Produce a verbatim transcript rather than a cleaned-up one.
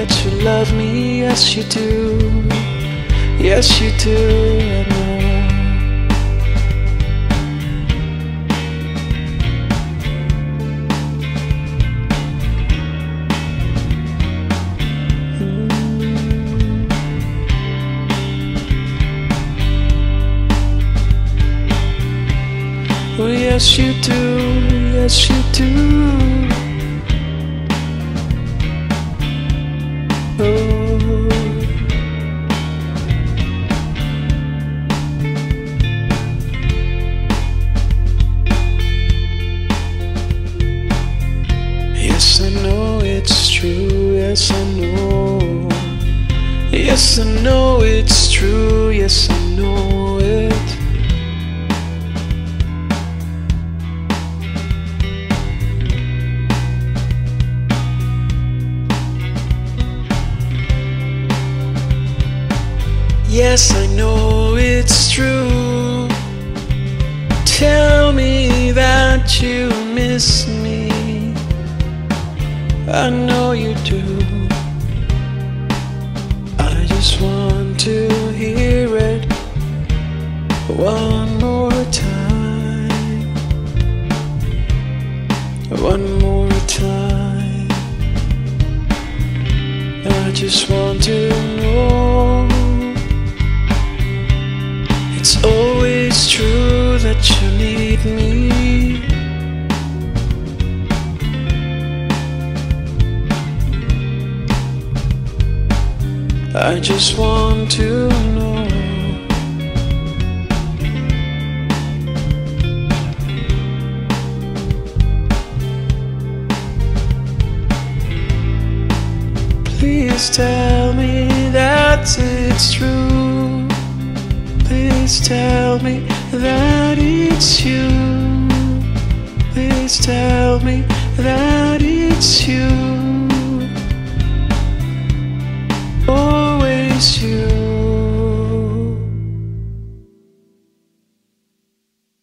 that you love me, yes you do, yes you do, I know. Oh, yes you do, yes you do. Oh. Yes I know it's true, yes I know. Yes I know it's true, yes I know it. Yes, I know it's true. Tell me that you miss me. I know you do. I just want to hear it one more time. One more time. I just want to know. It's always true that you need me. I just want to know. Please tell me that it's true. Please tell me that it's you. Please tell me that it's you.